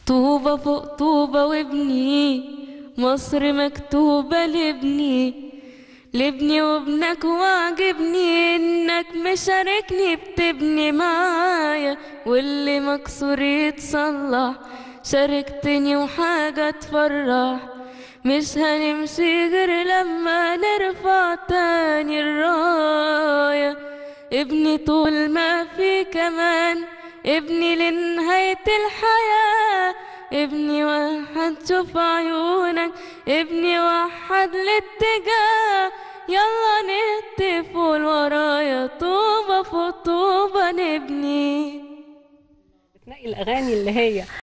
طوبة فوق طوبة وابني، مصر مكتوبة لابني، لابني وابنك، وعجبني انك مشاركني بتبني معايا، واللي مكسور يتصلح، شاركتني وحاجة تفرح. مش هنمشي غير لما نرفع تاني الراية. ابني طول ما في كمان، ابني لنهاية الحياة، ابني وحد شوف عيونك، ابني وحد الاتجاه. يلا نهتف قول ورايا، طوبة فوق طوبة نبني. بتنقي الاغاني اللي هي